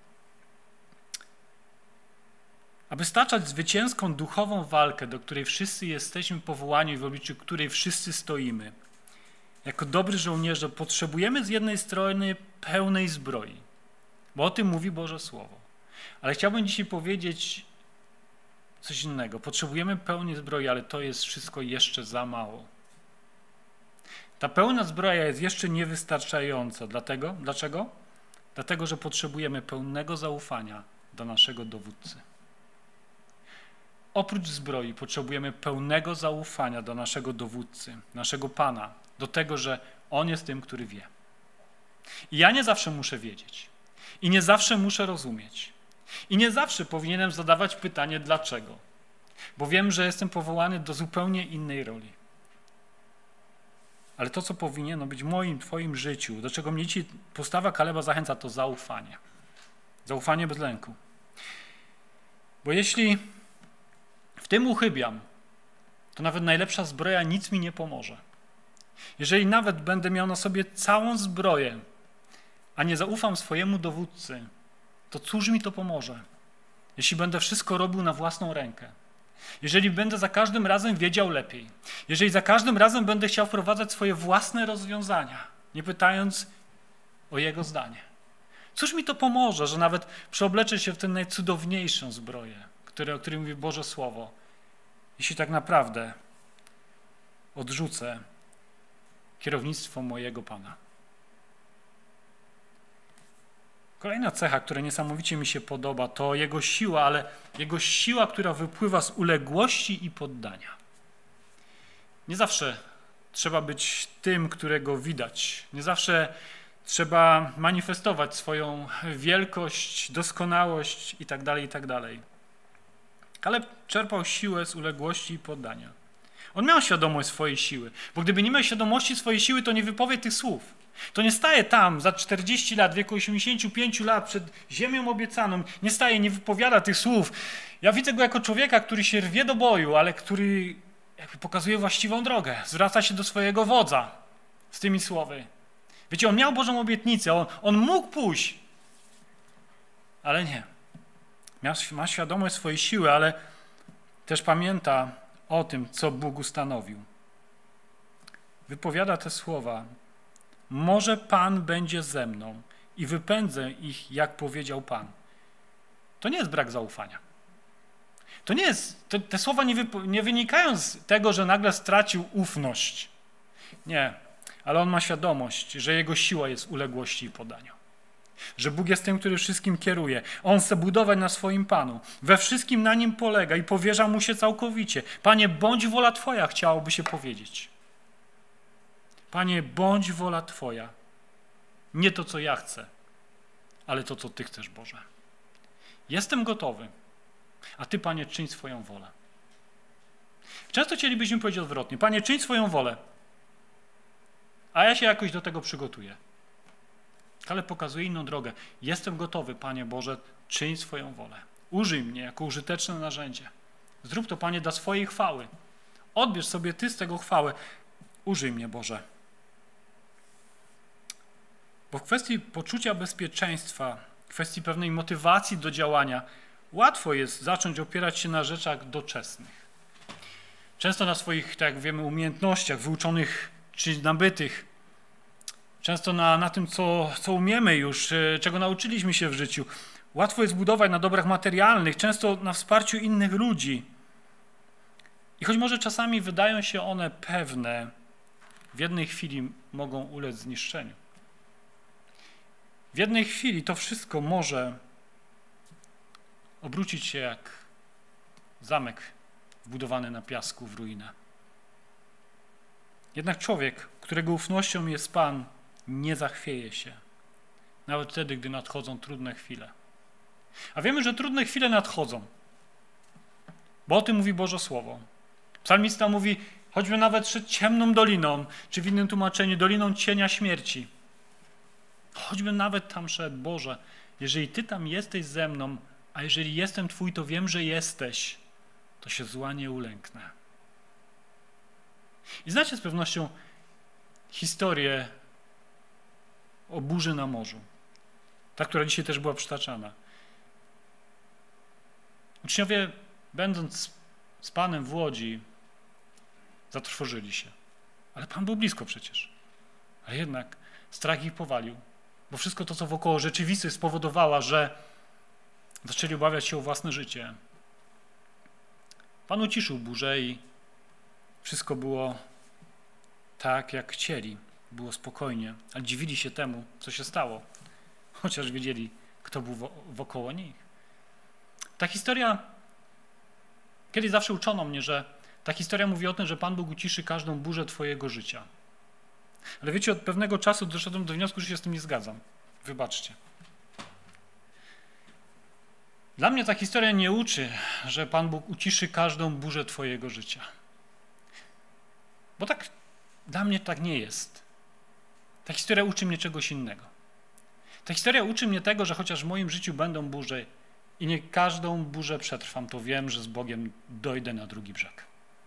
Aby staczać zwycięską duchową walkę, do której wszyscy jesteśmy powołani i w obliczu której wszyscy stoimy, jako dobrzy żołnierze potrzebujemy z jednej strony pełnej zbroi, bo o tym mówi Boże Słowo. Ale chciałbym dzisiaj powiedzieć coś innego. Potrzebujemy pełnej zbroi, ale to jest wszystko jeszcze za mało. Ta pełna zbroja jest jeszcze niewystarczająca. Dlaczego? Dlatego, że potrzebujemy pełnego zaufania do naszego dowódcy. Oprócz zbroi potrzebujemy pełnego zaufania do naszego dowódcy, naszego Pana, do tego, że On jest tym, który wie. I ja nie zawsze muszę wiedzieć. I nie zawsze muszę rozumieć. I nie zawsze powinienem zadawać pytanie dlaczego. Bo wiem, że jestem powołany do zupełnie innej roli. Ale to, co powinno być w moim, twoim życiu, do czego mnie dzisiaj postawa Kaleba zachęca, to zaufanie. Zaufanie bez lęku. Bo jeśli w tym uchybiam, to nawet najlepsza zbroja nic mi nie pomoże. Jeżeli nawet będę miał na sobie całą zbroję, a nie zaufam swojemu dowódcy, to cóż mi to pomoże? Jeśli będę wszystko robił na własną rękę. Jeżeli będę za każdym razem wiedział lepiej. Jeżeli za każdym razem będę chciał wprowadzać swoje własne rozwiązania, nie pytając o jego zdanie. Cóż mi to pomoże, że nawet przeobleczę się w tę najcudowniejszą zbroję, o której mówi Boże Słowo, jeśli tak naprawdę odrzucę kierownictwo mojego Pana. Kolejna cecha, która niesamowicie mi się podoba, to jego siła, ale jego siła, która wypływa z uległości i poddania. Nie zawsze trzeba być tym, którego widać. Nie zawsze trzeba manifestować swoją wielkość, doskonałość itd., itd. Kaleb czerpał siłę z uległości i poddania. On miał świadomość swojej siły, bo gdyby nie miał świadomości swojej siły, to nie wypowie tych słów. To nie staje tam za 40 lat, w wieku 85 lat przed ziemią obiecaną, nie staje, nie wypowiada tych słów. Ja widzę go jako człowieka, który się rwie do boju, ale który jakby pokazuje właściwą drogę. Zwraca się do swojego wodza z tymi słowy. Wiecie, on miał Bożą obietnicę, on mógł pójść, ale nie. Ma świadomość swojej siły, ale też pamięta o tym, co Bóg ustanowił. Wypowiada te słowa. Może Pan będzie ze mną i wypędzę ich, jak powiedział Pan. To nie jest brak zaufania. To nie jest, te słowa nie wynikają z tego, że nagle stracił ufność. Nie, ale on ma świadomość, że jego siła jest w uległości i podaniu. Że Bóg jest tym, który wszystkim kieruje. On chce budować na swoim Panu. We wszystkim na nim polega i powierza mu się całkowicie. Panie, bądź wola Twoja, chciałoby się powiedzieć. Panie, bądź wola Twoja. Nie to, co ja chcę, ale to, co Ty chcesz, Boże. Jestem gotowy, a Ty, Panie, czyń swoją wolę. Często chcielibyśmy powiedzieć odwrotnie. Panie, czyń swoją wolę, a ja się jakoś do tego przygotuję. Ale pokazuje inną drogę. Jestem gotowy, Panie Boże, czyń swoją wolę. Użyj mnie jako użyteczne narzędzie. Zrób to, Panie, dla swojej chwały. Odbierz sobie Ty z tego chwałę. Użyj mnie, Boże. Bo w kwestii poczucia bezpieczeństwa, w kwestii pewnej motywacji do działania, łatwo jest zacząć opierać się na rzeczach doczesnych. Często na swoich, tak jak wiemy, umiejętnościach wyuczonych czy nabytych. Często na tym, co umiemy już, czego nauczyliśmy się w życiu. Łatwo jest budować na dobrach materialnych, często na wsparciu innych ludzi. I choć może czasami wydają się one pewne, w jednej chwili mogą ulec zniszczeniu. W jednej chwili to wszystko może obrócić się jak zamek wbudowany na piasku w ruinę. Jednak człowiek, którego ufnością jest Pan, nie zachwieje się. Nawet wtedy, gdy nadchodzą trudne chwile. A wiemy, że trudne chwile nadchodzą. Bo o tym mówi Boże Słowo. Psalmista mówi, choćby nawet szedł ciemną doliną, czy w innym tłumaczeniu doliną cienia śmierci. Choćby nawet tam szedł, Boże, jeżeli Ty tam jesteś ze mną, a jeżeli jestem Twój, to wiem, że jesteś, to się zła nie ulęknę. I znacie z pewnością historię o burzy na morzu. Ta, która dzisiaj też była przytaczana. Uczniowie, będąc z Panem w łodzi, zatrwożyli się. Ale Pan był blisko przecież. A jednak strach ich powalił. Bo wszystko to, co wokoło, rzeczywistość spowodowała, że zaczęli obawiać się o własne życie. Pan uciszył burzę i wszystko było tak, jak chcieli. Było spokojnie, ale dziwili się temu, co się stało, chociaż wiedzieli, kto był wokoło nich. Ta historia, kiedyś zawsze uczono mnie, że ta historia mówi o tym, że Pan Bóg uciszy każdą burzę twojego życia. Ale wiecie, od pewnego czasu doszedłem do wniosku, że się z tym nie zgadzam. Wybaczcie. Dla mnie ta historia nie uczy, że Pan Bóg uciszy każdą burzę twojego życia. Bo tak, dla mnie tak nie jest. Ta historia uczy mnie czegoś innego. Ta historia uczy mnie tego, że chociaż w moim życiu będą burze i nie każdą burzę przetrwam, to wiem, że z Bogiem dojdę na drugi brzeg.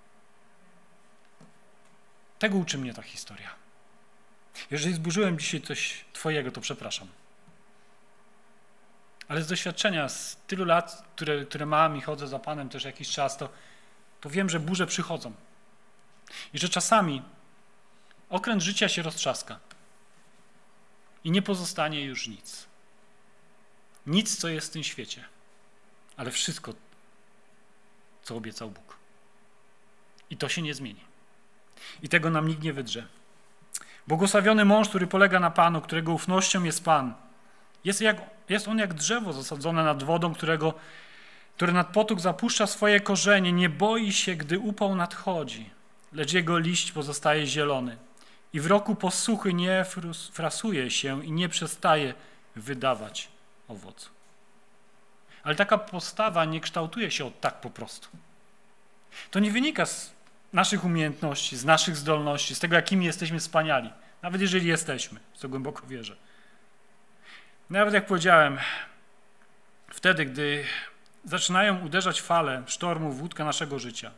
Tego uczy mnie ta historia. Jeżeli zburzyłem dzisiaj coś twojego, to przepraszam. Ale z doświadczenia, z tylu lat, które mam i chodzę za Panem też jakiś czas, to wiem, że burze przychodzą. I że czasami okręt życia się roztrzaska. I nie pozostanie już nic. Nic, co jest w tym świecie. Ale wszystko, co obiecał Bóg. I to się nie zmieni. I tego nam nikt nie wydrze. Błogosławiony mąż, który polega na Panu, którego ufnością jest Pan. Jest on jak drzewo zasadzone nad wodą, które nad potok zapuszcza swoje korzenie. Nie boi się, gdy upał nadchodzi, lecz jego liść pozostaje zielony. I w roku posuchy nie frasuje się i nie przestaje wydawać owocu. Ale taka postawa nie kształtuje się od tak po prostu. To nie wynika z naszych umiejętności, z naszych zdolności, z tego, jakimi jesteśmy wspaniali. Nawet jeżeli jesteśmy, w co głęboko wierzę. Nawet jak powiedziałem, wtedy, gdy zaczynają uderzać fale sztormu w łódkę naszego życia,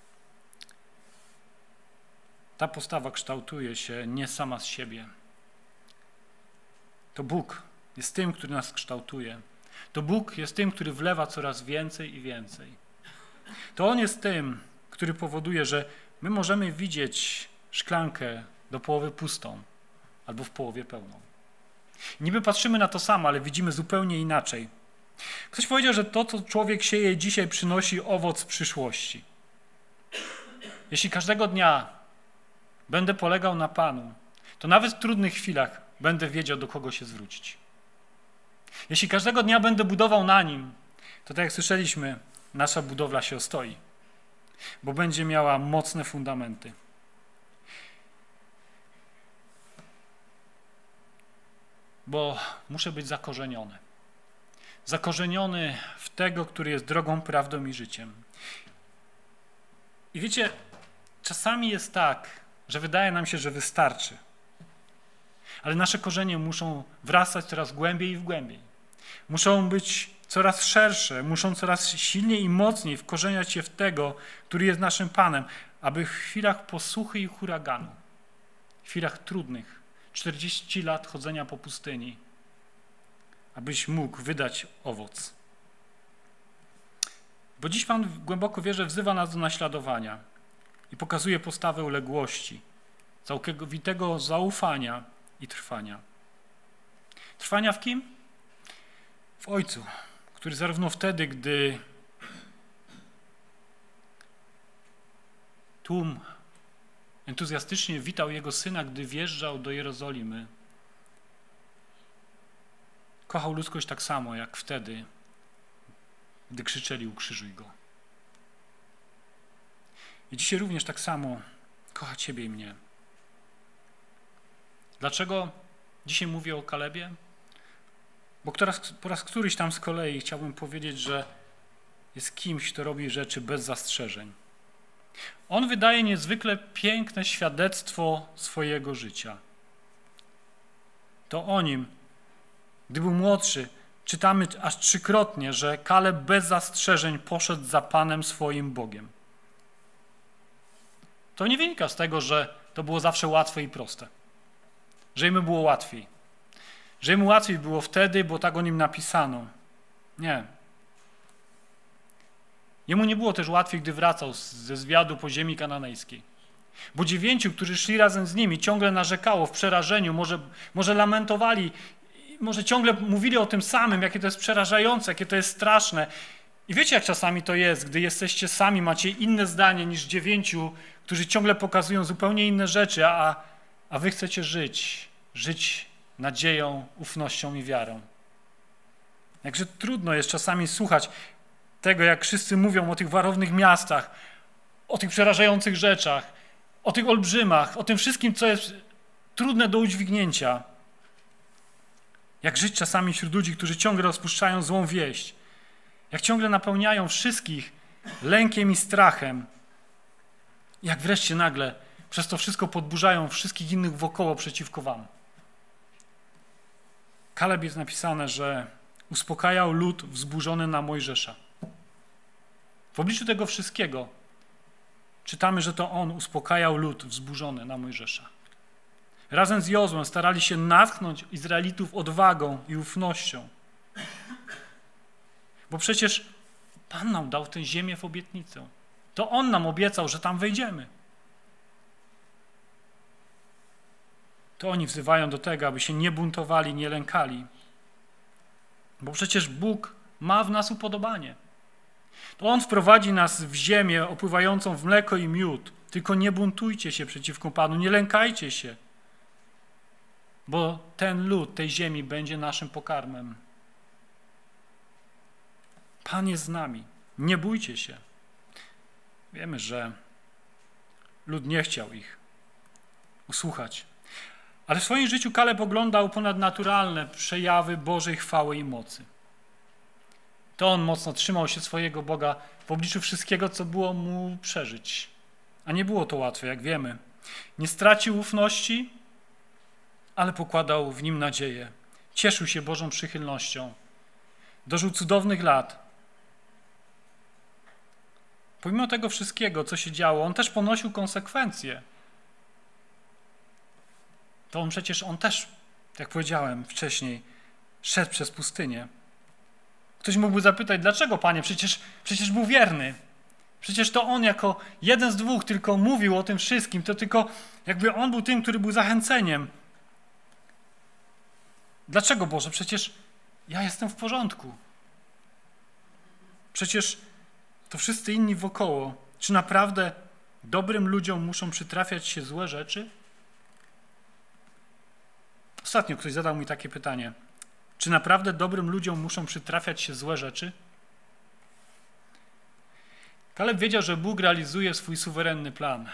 ta postawa kształtuje się nie sama z siebie. To Bóg jest tym, który nas kształtuje. To Bóg jest tym, który wlewa coraz więcej i więcej. To On jest tym, który powoduje, że my możemy widzieć szklankę do połowy pustą albo w połowie pełną. Niby patrzymy na to samo, ale widzimy zupełnie inaczej. Ktoś powiedział, że to, co człowiek sieje dzisiaj, przynosi owoc przyszłości. Jeśli każdego dnia będę polegał na Panu, to nawet w trudnych chwilach będę wiedział, do kogo się zwrócić. Jeśli każdego dnia będę budował na Nim, to tak jak słyszeliśmy, nasza budowla się ostoi, bo będzie miała mocne fundamenty. Bo muszę być zakorzeniony. Zakorzeniony w tego, który jest drogą, prawdą i życiem. I wiecie, czasami jest tak, że wydaje nam się, że wystarczy. Ale nasze korzenie muszą wrastać coraz głębiej i w głębiej. Muszą być coraz szersze, muszą coraz silniej i mocniej wkorzeniać się w tego, który jest naszym Panem, aby w chwilach posuchy i huraganu, w chwilach trudnych, 40 lat chodzenia po pustyni, abyś mógł wydać owoc. Bo dziś Pan głęboko wierzę, wzywa nas do naśladowania i pokazuje postawę uległości, całkowitego zaufania i trwania. Trwania w kim? W Ojcu, który zarówno wtedy, gdy tłum entuzjastycznie witał Jego Syna, gdy wjeżdżał do Jerozolimy, kochał ludzkość tak samo, jak wtedy, gdy krzyczeli: ukrzyżuj Go. I dzisiaj również tak samo kocha Ciebie i mnie. Dlaczego dzisiaj mówię o Kalebie? Bo po raz któryś tam z kolei chciałbym powiedzieć, że jest kimś, kto robi rzeczy bez zastrzeżeń. On wydaje niezwykle piękne świadectwo swojego życia. To o nim, gdy był młodszy, czytamy aż 3-krotnie, że Kaleb bez zastrzeżeń poszedł za Panem swoim Bogiem. To nie wynika z tego, że to było zawsze łatwe i proste. Że im było łatwiej. Że im łatwiej było wtedy, bo tak o nim napisano. Nie. Jemu nie było też łatwiej, gdy wracał ze zwiadu po ziemi kananejskiej. Bo 9, którzy szli razem z nimi, ciągle narzekało w przerażeniu, może lamentowali może ciągle mówili o tym samym, jakie to jest przerażające, jakie to jest straszne. I wiecie, jak czasami to jest, gdy jesteście sami, macie inne zdanie niż 9, którzy ciągle pokazują zupełnie inne rzeczy, a wy chcecie żyć nadzieją, ufnością i wiarą. Jakże trudno jest czasami słuchać tego, jak wszyscy mówią o tych warownych miastach, o tych przerażających rzeczach, o tych olbrzymach, o tym wszystkim, co jest trudne do udźwignięcia. Jak żyć czasami wśród ludzi, którzy ciągle rozpuszczają złą wieść, jak ciągle napełniają wszystkich lękiem i strachem, jak wreszcie nagle przez to wszystko podburzają wszystkich innych wokoło przeciwko wam. Kaleb jest napisane, że uspokajał lud wzburzony na Mojżesza. W obliczu tego wszystkiego czytamy, że to on uspokajał lud wzburzony na Mojżesza. Razem z Jozłem starali się natchnąć Izraelitów odwagą i ufnością. Bo przecież Pan nam dał tę ziemię w obietnicę. To On nam obiecał, że tam wejdziemy. To oni wzywają do tego, aby się nie buntowali, nie lękali. Bo przecież Bóg ma w nas upodobanie. To On wprowadzi nas w ziemię opływającą w mleko i miód. Tylko nie buntujcie się przeciwko Panu, nie lękajcie się. Bo ten lud tej ziemi będzie naszym pokarmem. Pan jest z nami. Nie bójcie się. Wiemy, że lud nie chciał ich usłuchać. Ale w swoim życiu Kaleb oglądał ponadnaturalne przejawy Bożej chwały i mocy. To on mocno trzymał się swojego Boga w obliczu wszystkiego, co było mu przeżyć. A nie było to łatwe, jak wiemy. Nie stracił ufności, ale pokładał w nim nadzieję. Cieszył się Bożą przychylnością. Dożył cudownych lat. Pomimo tego wszystkiego, co się działo, on też ponosił konsekwencje. To on też, jak powiedziałem wcześniej, szedł przez pustynię. Ktoś mógłby zapytać, dlaczego, Panie? Przecież był wierny. Przecież to on jako jeden z dwóch tylko mówił o tym wszystkim. To tylko jakby on był tym, który był zachęceniem. Dlaczego, Boże? Przecież ja jestem w porządku. Przecież to wszyscy inni wokoło. Czy naprawdę dobrym ludziom muszą przytrafiać się złe rzeczy? Ostatnio ktoś zadał mi takie pytanie. Czy naprawdę dobrym ludziom muszą przytrafiać się złe rzeczy? Kaleb wiedział, że Bóg realizuje swój suwerenny plan.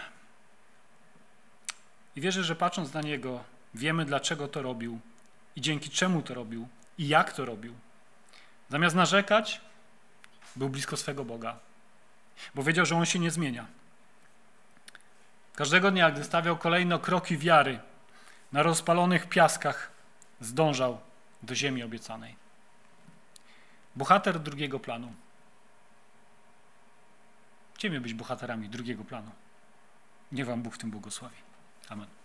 I wierzę, że patrząc na Niego, wiemy, dlaczego to robił i dzięki czemu to robił i jak to robił. Zamiast narzekać, był blisko swego Boga, bo wiedział, że On się nie zmienia. Każdego dnia, gdy stawiał kolejne kroki wiary na rozpalonych piaskach, zdążał do ziemi obiecanej. Bohater drugiego planu. Chcemy być bohaterami drugiego planu. Niech wam Bóg w tym błogosławi. Amen.